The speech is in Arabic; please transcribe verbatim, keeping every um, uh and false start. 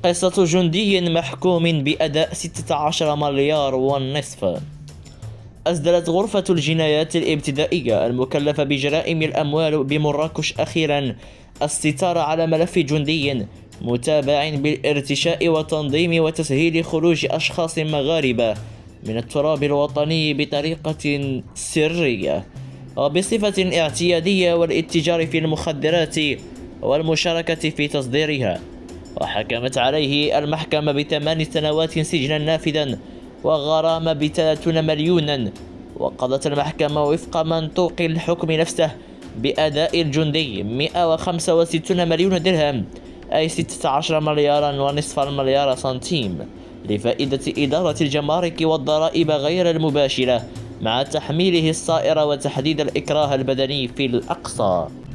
قصة جندي محكوم بأداء ستة عشر مليار والنصف. أصدرت غرفة الجنايات الابتدائية المكلفة بجرائم الأموال بمراكش أخيرا الستار على ملف جندي متابع بالارتشاء وتنظيم وتسهيل خروج أشخاص مغاربة من التراب الوطني بطريقة سرية وبصفة اعتيادية، والاتجار في المخدرات والمشاركة في تصديرها. وحكمت عليه المحكمة بثمان سنوات سجنا نافذا وغرامة بثلاثين مليونا. وقضت المحكمة وفق منطوق الحكم نفسه بأداء الجندي مئة وخمسة وستين مليون درهم، أي ستة عشر مليارا ونصف المليار سنتيم، لفائدة إدارة الجمارك والضرائب غير المباشرة، مع تحميله الصائر وتحديد الإكراه البدني في الأقصى.